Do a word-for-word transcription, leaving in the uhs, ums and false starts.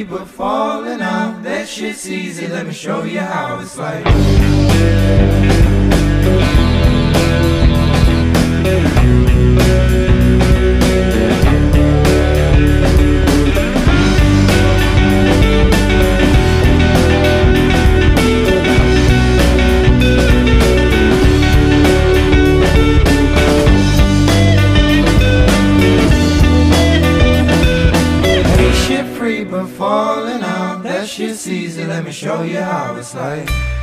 but falling out, that shit's easy, let me show you how it's like. But falling out, that shit's easy, let me show you how it's like.